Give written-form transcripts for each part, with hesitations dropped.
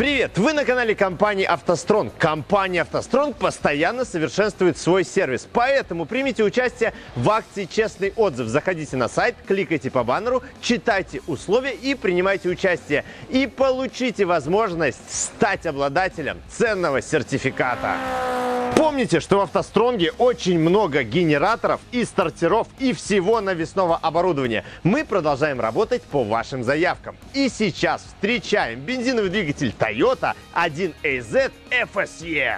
Привет! Вы на канале компании «АвтоСтронг». Компания «АвтоСтронг» постоянно совершенствует свой сервис, поэтому примите участие в акции «Честный отзыв». Заходите на сайт, кликайте по баннеру, читайте условия и принимайте участие. И получите возможность стать обладателем ценного сертификата. Помните, что в «АвтоСтронге» очень много генераторов и стартеров и всего навесного оборудования. Мы продолжаем работать по вашим заявкам. И сейчас встречаем бензиновый двигатель Toyota 1AZ FSE.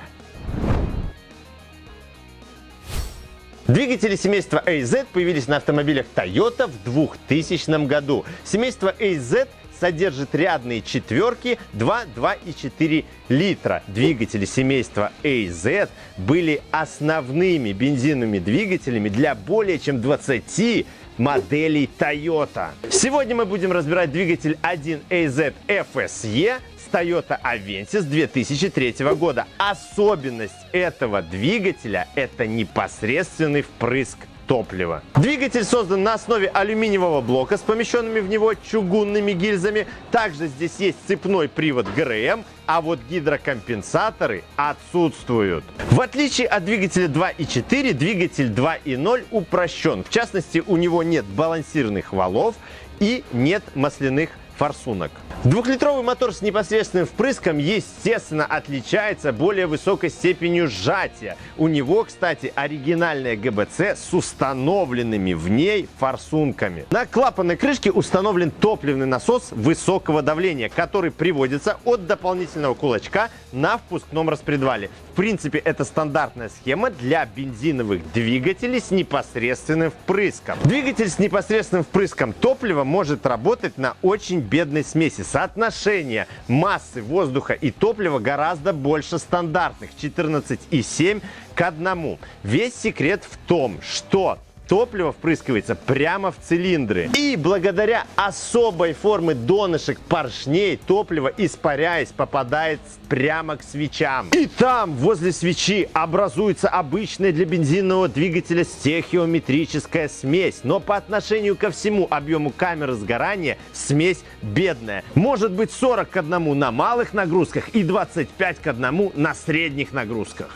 Двигатели семейства AZ появились на автомобилях Toyota в 2000 году. Семейство AZ содержит рядные четверки 2, 2,4 литра. Двигатели семейства AZ были основными бензиновыми двигателями для более чем 20 моделей Toyota. Сегодня мы будем разбирать двигатель 1AZ FSE с Toyota Avensis 2003 года. Особенность этого двигателя – это непосредственный впрыск топлива. Двигатель создан на основе алюминиевого блока с помещенными в него чугунными гильзами. Также здесь есть цепной привод ГРМ, а вот гидрокомпенсаторы отсутствуют. В отличие от двигателя 2.4, двигатель 2.0 упрощен. В частности, у него нет балансирных валов и нет масляных форсунок. Двухлитровый мотор с непосредственным впрыском, естественно, отличается более высокой степенью сжатия. У него, кстати, оригинальная ГБЦ с установленными в ней форсунками. На клапанной крышке установлен топливный насос высокого давления, который приводится от дополнительного кулачка на впускном распредвале. В принципе, это стандартная схема для бензиновых двигателей с непосредственным впрыском. Двигатель с непосредственным впрыском топлива может работать на очень бедной смеси. Соотношение массы воздуха и топлива гораздо больше стандартных – 14,7 к 1. Весь секрет в том, что топливо впрыскивается прямо в цилиндры. И благодаря особой формы донышек поршней топливо, испаряясь, попадает прямо к свечам. И там, возле свечи, образуется обычная для бензинового двигателя стехиометрическая смесь. Но по отношению ко всему объему камеры сгорания смесь бедная. Может быть 40 к 1 на малых нагрузках и 25 к 1 на средних нагрузках.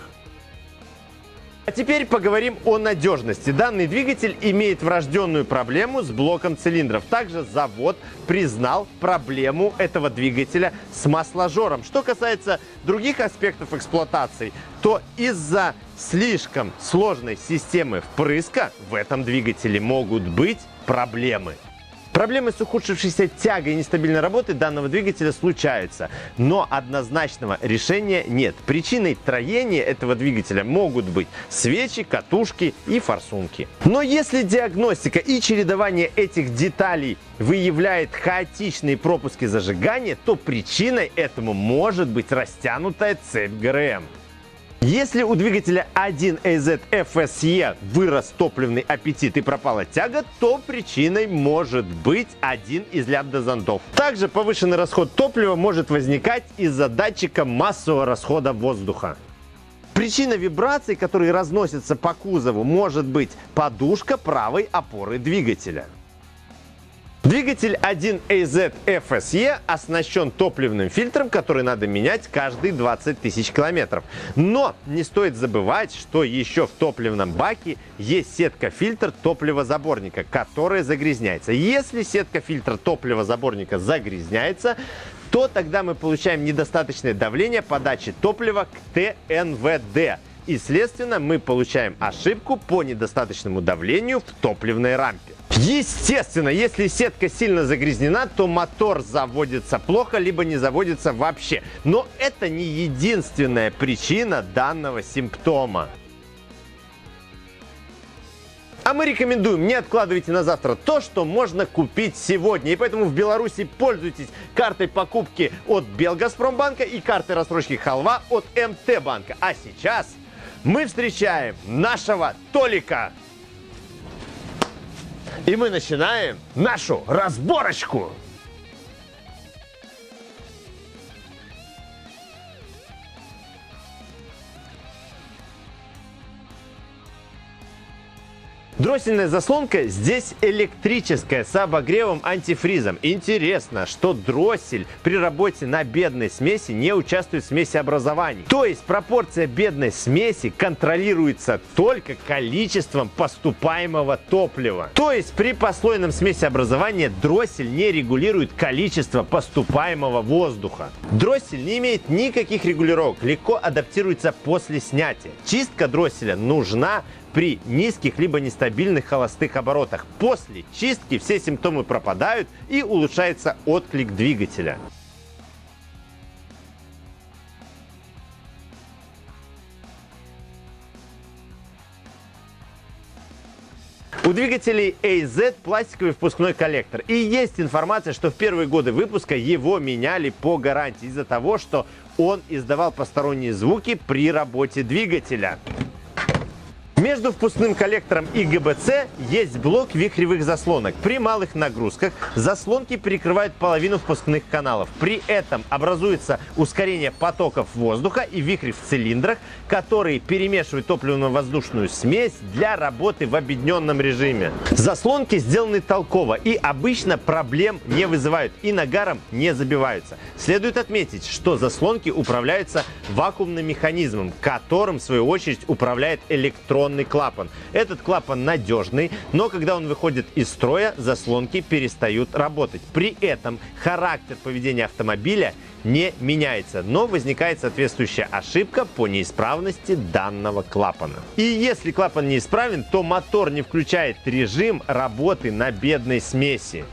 А теперь поговорим о надежности. Данный двигатель имеет врожденную проблему с блоком цилиндров. Также завод признал проблему этого двигателя с масложором. Что касается других аспектов эксплуатации, то из-за слишком сложной системы впрыска в этом двигателе могут быть проблемы. Проблемы с ухудшившейся тягой и нестабильной работой данного двигателя случаются, но однозначного решения нет. Причиной троения этого двигателя могут быть свечи, катушки и форсунки. Но если диагностика и чередование этих деталей выявляет хаотичные пропуски зажигания, то причиной этому может быть растянутая цепь ГРМ. Если у двигателя 1AZ FSE вырос топливный аппетит и пропала тяга, то причиной может быть один из лямбда-зондов. Также повышенный расход топлива может возникать из-за датчика массового расхода воздуха. Причина вибраций, которые разносятся по кузову, может быть подушка правой опоры двигателя. Двигатель 1AZ FSE оснащен топливным фильтром, который надо менять каждые 20 тысяч километров. Но не стоит забывать, что еще в топливном баке есть сетка-фильтр топливозаборника, которая загрязняется. Если сетка-фильтр топливозаборника загрязняется, то тогда мы получаем недостаточное давление подачи топлива к ТНВД. И, следственно, мы получаем ошибку по недостаточному давлению в топливной рампе. Естественно, если сетка сильно загрязнена, то мотор заводится плохо, либо не заводится вообще. Но это не единственная причина данного симптома. А мы рекомендуем: не откладывайте на завтра то, что можно купить сегодня. И поэтому в Беларуси пользуйтесь картой покупки от Белгазпромбанка и картой рассрочки Халва от МТ-банка. А сейчас мы встречаем нашего Толика. И мы начинаем нашу разборочку. Дроссельная заслонка здесь электрическая с обогревом антифризом. Интересно, что дроссель при работе на бедной смеси не участвует в смесеобразовании. То есть пропорция бедной смеси контролируется только количеством поступаемого топлива. То есть при послойном смесеобразовании дроссель не регулирует количество поступаемого воздуха. Дроссель не имеет никаких регулировок, легко адаптируется после снятия. Чистка дросселя нужна при низких либо нестабильных холостых оборотах. После чистки все симптомы пропадают и улучшается отклик двигателя. У двигателей AZ пластиковый впускной коллектор. И есть информация, что в первые годы выпуска его меняли по гарантии из-за того, что он издавал посторонние звуки при работе двигателя. Между впускным коллектором и ГБЦ есть блок вихревых заслонок. При малых нагрузках заслонки перекрывают половину впускных каналов. При этом образуется ускорение потоков воздуха и вихри в цилиндрах, которые перемешивают топливно-воздушную смесь для работы в объединенном режиме. Заслонки сделаны толково и обычно проблем не вызывают и нагаром не забиваются. Следует отметить, что заслонки управляются вакуумным механизмом, которым в свою очередь управляет электронный клапан. Этот клапан надежный, но когда он выходит из строя, заслонки перестают работать. При этом характер поведения автомобиля не меняется, но возникает соответствующая ошибка по неисправности данного клапана. И если клапан неисправен, то мотор не включает режим работы на бедной смеси.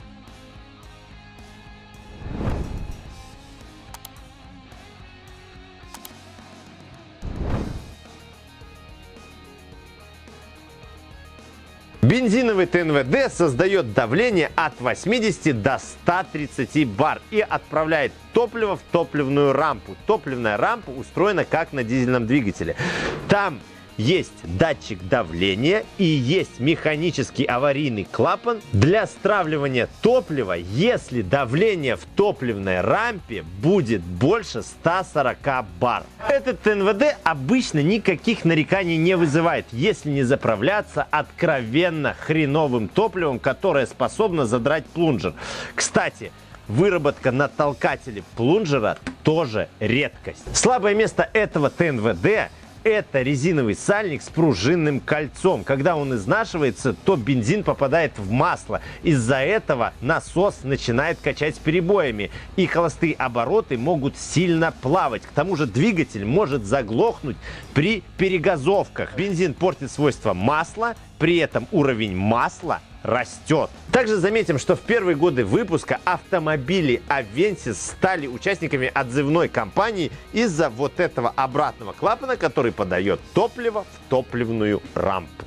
Бензиновый ТНВД создает давление от 80 до 130 бар и отправляет топливо в топливную рампу. Топливная рампа устроена как на дизельном двигателе. Там есть датчик давления и есть механический аварийный клапан для стравливания топлива, если давление в топливной рампе будет больше 140 бар. Этот ТНВД обычно никаких нареканий не вызывает, если не заправляться откровенно хреновым топливом, которое способно задрать плунжер. Кстати, выработка на толкателе плунжера тоже редкость. Слабое место этого ТНВД — это резиновый сальник с пружинным кольцом. Когда он изнашивается, то бензин попадает в масло. Из-за этого насос начинает качать с перебоями, и холостые обороты могут сильно плавать. К тому же двигатель может заглохнуть при перегазовках. Бензин портит свойства масла, при этом уровень масла растет. Также заметим, что в первые годы выпуска автомобили Avensis стали участниками отзывной кампании из-за вот этого обратного клапана, который подает топливо в топливную рампу.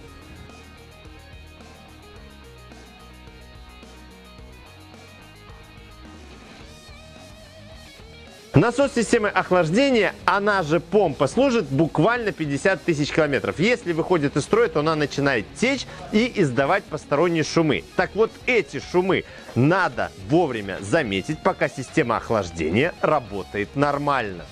Насос системы охлаждения, она же помпа, служит буквально 50 тысяч километров. Если выходит из строя, то она начинает течь и издавать посторонние шумы. Так вот, эти шумы надо вовремя заметить, пока система охлаждения работает нормально.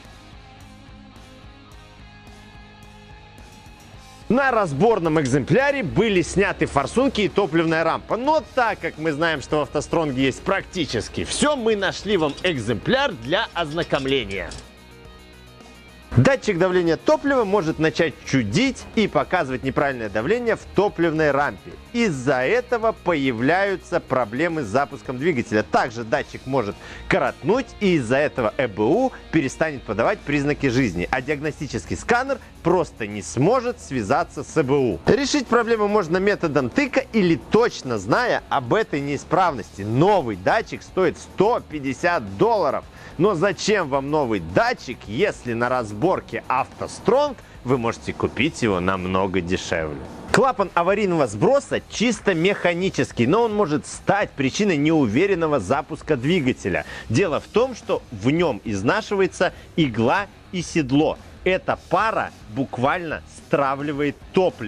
На разборном экземпляре были сняты форсунки и топливная рампа. Но так как мы знаем, что в автостронге есть практически все, мы нашли вам экземпляр для ознакомления. Датчик давления топлива может начать чудить и показывать неправильное давление в топливной рампе. Из-за этого появляются проблемы с запуском двигателя. Также датчик может коротнуть, и из-за этого ЭБУ перестанет подавать признаки жизни, а диагностический сканер просто не сможет связаться с ЭБУ. Решить проблему можно методом тыка или точно зная об этой неисправности. Новый датчик стоит $150. Но зачем вам новый датчик, если на разборке автостронг вы можете купить его намного дешевле? Клапан аварийного сброса чисто механический, но он может стать причиной неуверенного запуска двигателя. Дело в том, что в нем изнашивается игла и седло. Эта пара буквально стравливает топливо.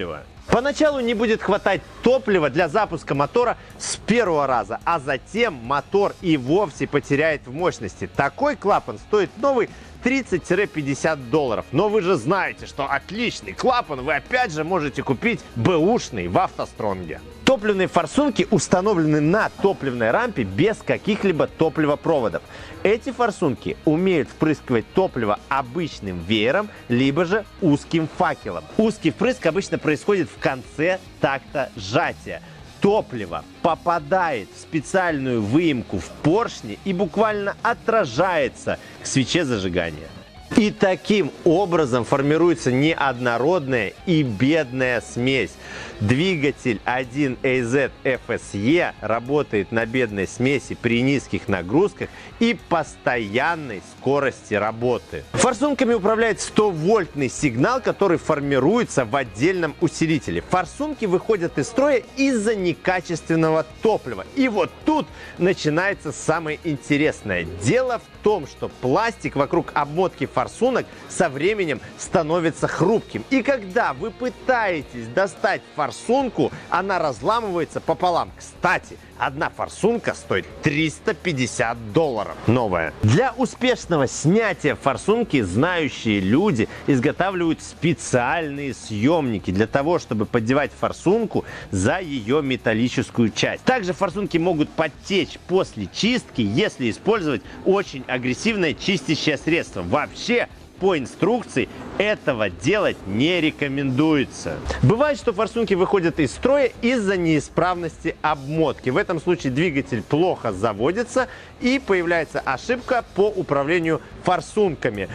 Поначалу не будет хватать топлива для запуска мотора с первого раза, а затем мотор и вовсе потеряет в мощности. Такой клапан стоит новый 30-50 долларов. Но вы же знаете, что отличный клапан вы опять же можете купить бэушный в автостронге. Топливные форсунки установлены на топливной рампе без каких-либо топливопроводов. Эти форсунки умеют впрыскивать топливо обычным веером, либо же узким факелом. Узкий впрыск обычно происходит в конце такта сжатия. Топливо попадает в специальную выемку в поршне и буквально отражается к свече зажигания. И таким образом формируется неоднородная и бедная смесь. Двигатель 1AZ FSE работает на бедной смеси при низких нагрузках и постоянной скорости работы. Форсунками управляет 100-вольтный сигнал, который формируется в отдельном усилителе. Форсунки выходят из строя из-за некачественного топлива. И вот тут начинается самое интересное. Дело в том, что пластик вокруг обмотки форсунок со временем становится хрупким. И когда вы пытаетесь достать форсунку, она разламывается пополам. Кстати, одна форсунка стоит 350 долларов. Новая. Для успешного снятия форсунки знающие люди изготавливают специальные съемники для того, чтобы поддевать форсунку за ее металлическую часть. Также форсунки могут подтечь после чистки, если использовать очень агрессивное чистящее средство. Вообще, по инструкции этого делать не рекомендуется. Бывает, что форсунки выходят из строя из-за неисправности обмотки. В этом случае двигатель плохо заводится и появляется ошибка по управлению форсунками.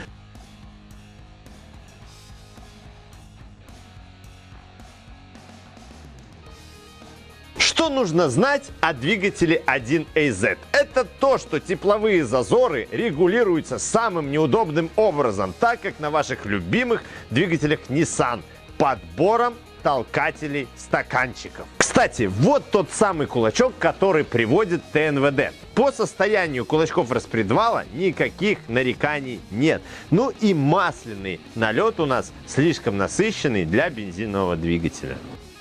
Что нужно знать о двигателе 1AZ? Это то, что тепловые зазоры регулируются самым неудобным образом, так как на ваших любимых двигателях Nissan – подбором толкателей стаканчиков. Кстати, вот тот самый кулачок, который приводит ТНВД. По состоянию кулачков распредвала никаких нареканий нет. Ну и масляный налет у нас слишком насыщенный для бензинового двигателя.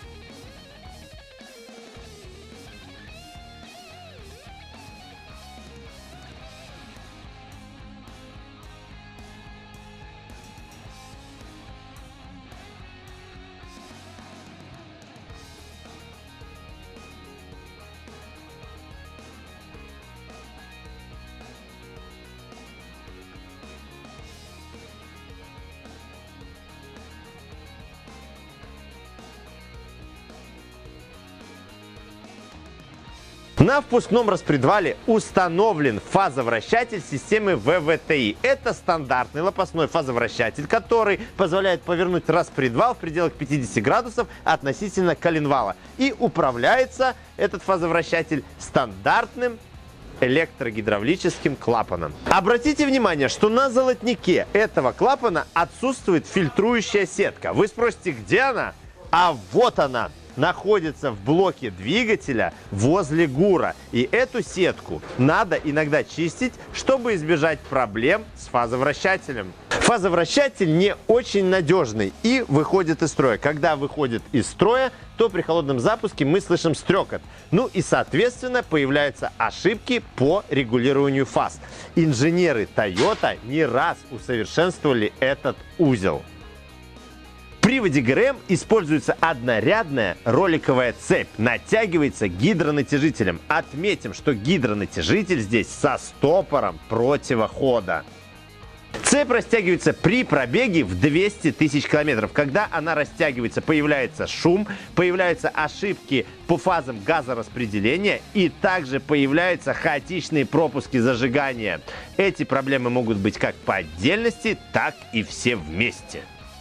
На впускном распредвале установлен фазовращатель системы ВВТИ. Это стандартный лопастной фазовращатель, который позволяет повернуть распредвал в пределах 50 градусов относительно коленвала. И управляется этот фазовращатель стандартным электрогидравлическим клапаном. Обратите внимание, что на золотнике этого клапана отсутствует фильтрующая сетка. Вы спросите, где она? А вот она. Находится в блоке двигателя возле ГУРа. И эту сетку надо иногда чистить, чтобы избежать проблем с фазовращателем. Фазовращатель не очень надежный и выходит из строя. Когда выходит из строя, то при холодном запуске мы слышим стрекот. Ну и, соответственно, появляются ошибки по регулированию фаз. Инженеры Toyota не раз усовершенствовали этот узел. В приводе ГРМ используется однорядная роликовая цепь, натягивается гидронатяжителем. Отметим, что гидронатяжитель здесь со стопором противохода. Цепь растягивается при пробеге в 200 тысяч километров. Когда она растягивается, появляется шум, появляются ошибки по фазам газораспределения и также появляются хаотичные пропуски зажигания. Эти проблемы могут быть как по отдельности, так и все вместе.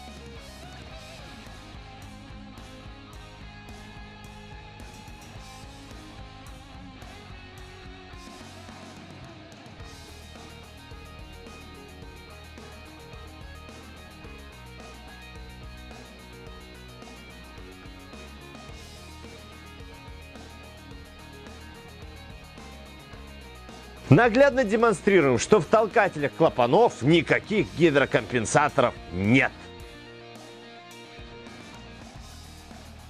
Наглядно демонстрируем, что в толкателях клапанов никаких гидрокомпенсаторов нет.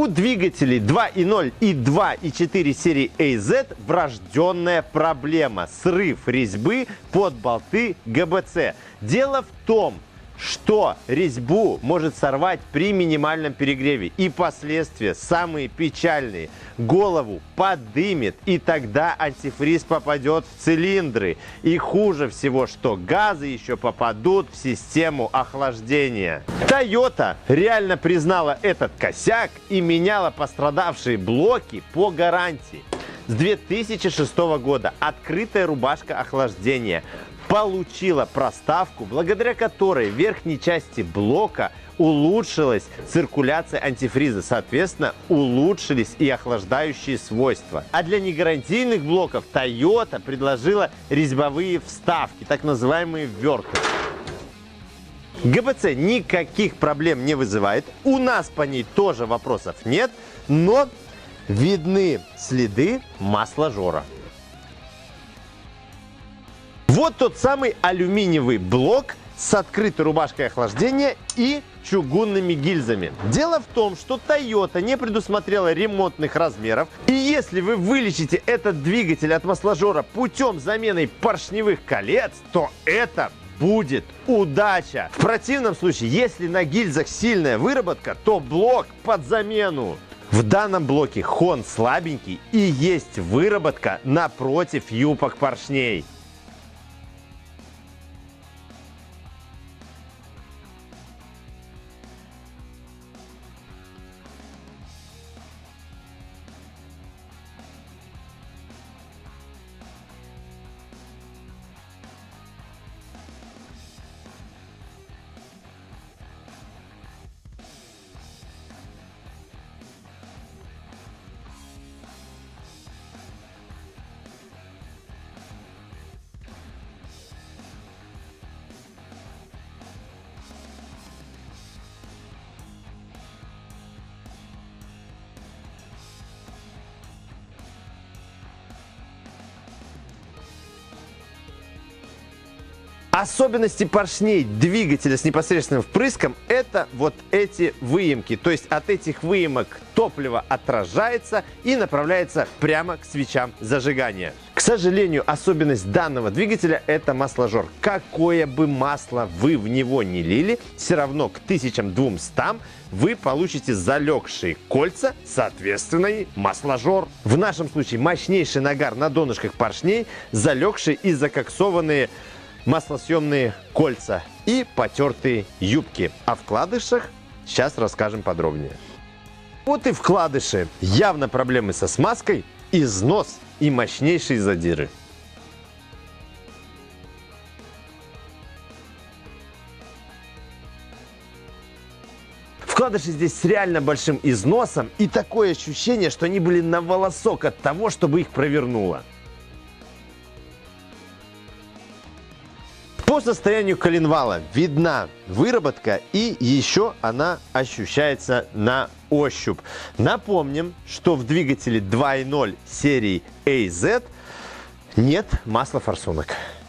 У двигателей 2.0 и 2.4 серии AZ врожденная проблема – срыв резьбы под болты ГБЦ. Дело в том, что резьбу может сорвать при минимальном перегреве. И последствия самые печальные. Голову подымет, и тогда антифриз попадет в цилиндры. И хуже всего, что газы еще попадут в систему охлаждения. Toyota реально признала этот косяк и меняла пострадавшие блоки по гарантии. С 2006 года открытая рубашка охлаждения получила проставку, благодаря которой в верхней части блока улучшилась циркуляция антифриза, соответственно, улучшились и охлаждающие свойства. А для негарантийных блоков Toyota предложила резьбовые вставки, так называемые ввертки. ГБЦ никаких проблем не вызывает, у нас по ней тоже вопросов нет, но видны следы масложора. Вот тот самый алюминиевый блок с открытой рубашкой охлаждения и чугунными гильзами. Дело в том, что Toyota не предусмотрела ремонтных размеров, и если вы вылечите этот двигатель от масложора путем замены поршневых колец, то это будет удача. В противном случае, если на гильзах сильная выработка, то блок под замену. В данном блоке хон слабенький и есть выработка напротив юбок поршней. Особенности поршней двигателя с непосредственным впрыском – это вот эти выемки. То есть от этих выемок топливо отражается и направляется прямо к свечам зажигания. К сожалению, особенность данного двигателя – это масложор. Какое бы масло вы в него не лили, все равно к 1200 вы получите залегшие кольца, соответственно и масложор. В нашем случае мощнейший нагар на донышках поршней, залегшие и закоксованные маслосъемные кольца и потертые юбки. О вкладышах сейчас расскажем подробнее. Вот и вкладыши. Явно проблемы со смазкой, износ и мощнейшие задиры. Вкладыши здесь с реально большим износом и такое ощущение, что они были на волосок от того, чтобы их провернуло. По состоянию коленвала видна выработка и еще она ощущается на ощупь. Напомним, что в двигателе 2.0 серии AZ нет маслофорсунок.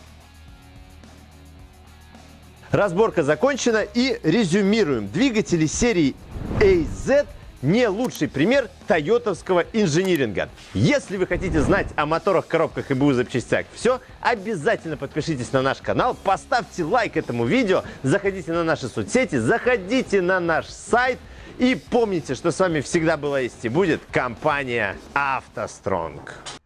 Разборка закончена и резюмируем. Двигатели серии AZ не лучший пример тойотовского инжиниринга. Если вы хотите знать о моторах, коробках и БУ запчастях все, обязательно подпишитесь на наш канал, поставьте лайк этому видео, заходите на наши соцсети, заходите на наш сайт и помните, что с вами всегда была есть и будет компания «АвтоСтронг».